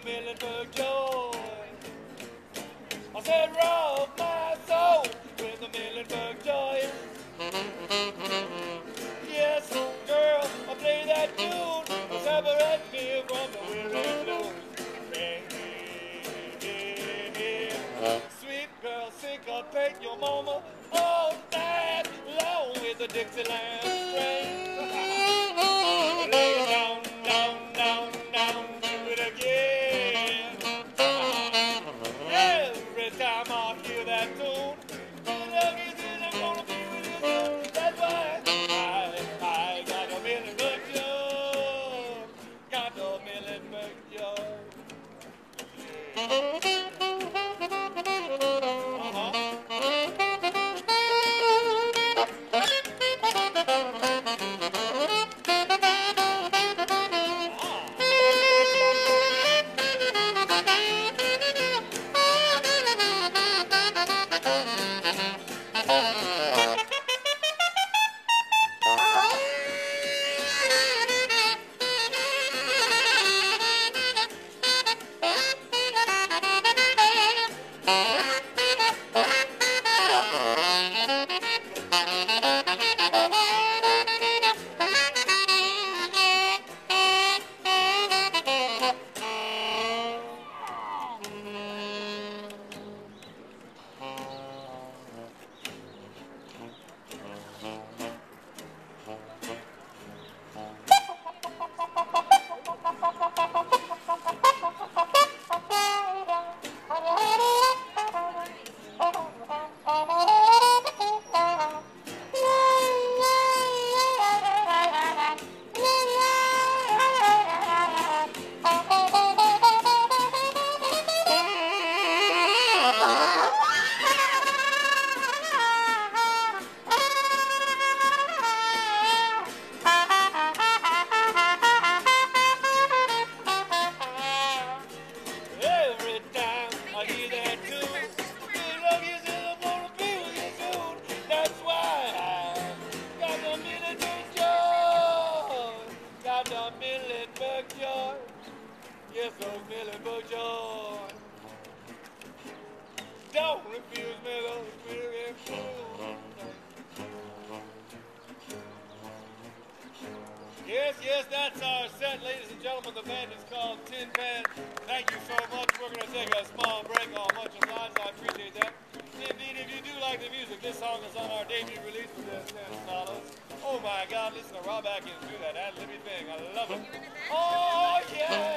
Millenburg joy. I said, rob my soul with the Millenburg joy. Yes, girl, I play that tune. Separate me from the weary blues. Sweet girl, syncopate your mama all night long with the Dixieland string. Lay it down, down, down, down, do it again. Every time I hear that tune, I'm gonna be with you soon. That's why I got a Millenburg joy. Got a Millenburg joy. Millenburg joy, yes, oh Millenburg joy. Don't refuse me, those weary fools. Yes, yes, that's our set, ladies and gentlemen. The band is called Tin Pan. Thank you so much. We're going to take a small break. Oh, much obliged. I appreciate that. Indeed, if you do like the music, this song is on our debut release for this $10. Oh my God, listen to Rob Atkins do that ad-libby thing. I love it. Oh, yeah.